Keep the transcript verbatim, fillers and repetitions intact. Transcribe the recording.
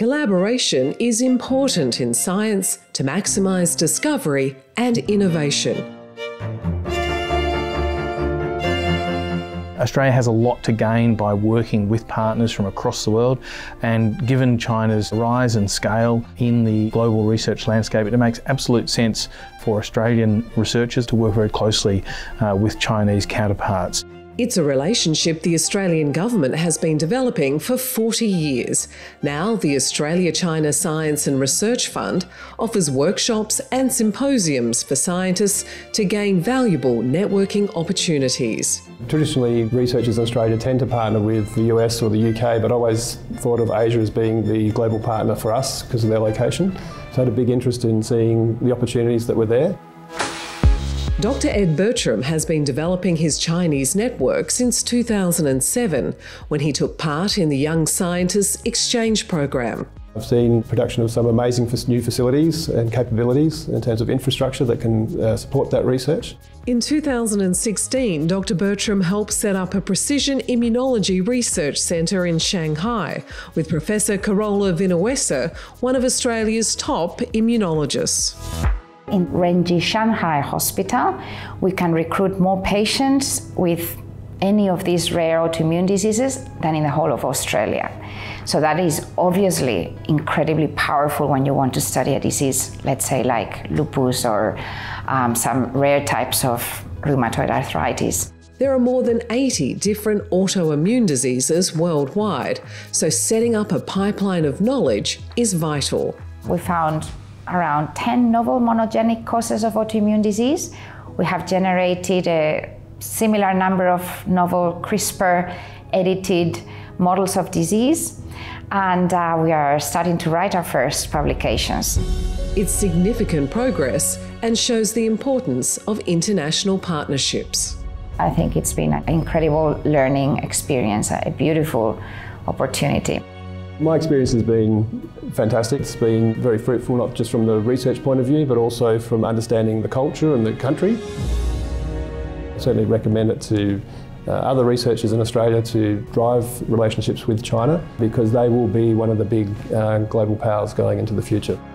Collaboration is important in science to maximise discovery and innovation. Australia has a lot to gain by working with partners from across the world, and given China's rise and scale in the global research landscape, it makes absolute sense for Australian researchers to work very closely uh, with Chinese counterparts. It's a relationship the Australian government has been developing for forty years. Now, the Australia-China Science and Research Fund offers workshops and symposiums for scientists to gain valuable networking opportunities. Traditionally, researchers in Australia tend to partner with the U S or the U K, but I always thought of Asia as being the global partner for us because of their location. So I had a big interest in seeing the opportunities that were there. Doctor Ed Bertram has been developing his Chinese network since two thousand seven, when he took part in the Young Scientists Exchange Program. I've seen production of some amazing new facilities and capabilities in terms of infrastructure that can uh, support that research. In two thousand sixteen, Doctor Bertram helped set up a precision immunology research centre in Shanghai with Professor Carola Vinuesa, one of Australia's top immunologists. In Renji Shanghai Hospital, we can recruit more patients with any of these rare autoimmune diseases than in the whole of Australia. So that is obviously incredibly powerful when you want to study a disease, let's say like lupus or um, some rare types of rheumatoid arthritis. There are more than eighty different autoimmune diseases worldwide, so setting up a pipeline of knowledge is vital. We found around ten novel monogenic causes of autoimmune disease. We have generated a similar number of novel CRISPR-edited models of disease, and uh, we are starting to write our first publications. It's significant progress and shows the importance of international partnerships. I think it's been an incredible learning experience, a beautiful opportunity. My experience has been fantastic. It's been very fruitful, not just from the research point of view, but also from understanding the culture and the country. I certainly recommend it to uh, other researchers in Australia to drive relationships with China, because they will be one of the big uh, global powers going into the future.